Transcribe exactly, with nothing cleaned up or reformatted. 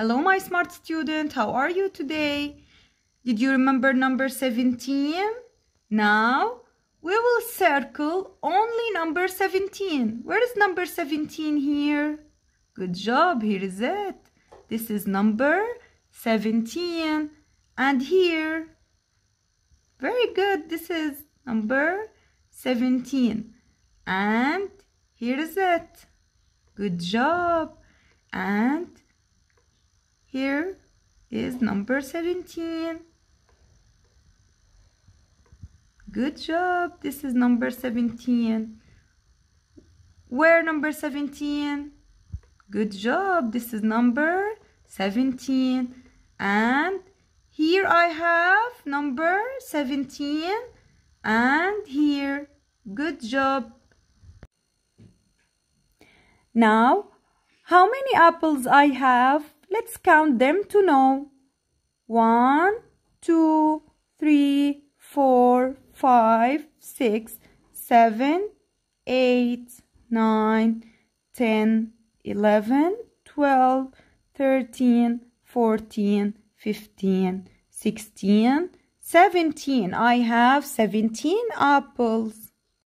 Hello, my smart student. How are you today? Did you remember number seventeen? Now, we will circle only number seventeen. Where is number seventeen here? Good job. Here is it. This is number seventeen. And here. Very good. This is number seventeen. And here is it. Good job. And here is number seventeen. Good job. This is number seventeen. Where number seventeen? Good job. This is number seventeen. And here I have number seventeen. And here. Good job. Now, how many apples I have? Let's count them to know. One, two, three, four, five, six, seven, eight, nine, ten, eleven, twelve, thirteen, fourteen, fifteen, sixteen, seventeen. I have seventeen apples.